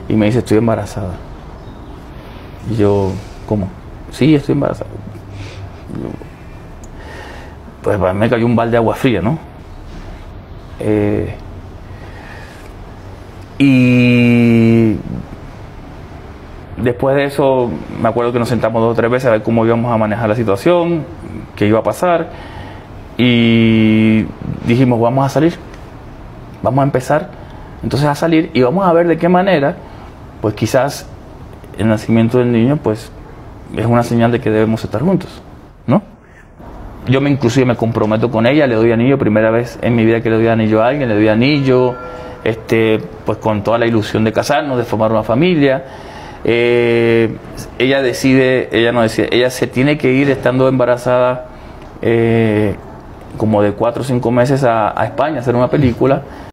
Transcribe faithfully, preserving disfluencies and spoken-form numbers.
y me dice, estoy embarazada. Y yo, ¿cómo? Sí, estoy embarazada. Yo, pues para mí me cayó un balde de agua fría, ¿no? Eh, y después de eso, me acuerdo que nos sentamos dos o tres veces a ver cómo íbamos a manejar la situación, qué iba a pasar, y dijimos, vamos a salir, vamos a empezar entonces a salir y vamos a ver de qué manera, pues quizás el nacimiento del niño, pues es una señal de que debemos estar juntos, ¿no? Yo me inclusive me comprometo con ella, le doy anillo, primera vez en mi vida que le doy anillo a alguien, le doy anillo, este, pues con toda la ilusión de casarnos, de formar una familia. Eh, ella decide, ella no decide, ella se tiene que ir estando embarazada eh, como de cuatro o cinco meses a, a España a hacer una película.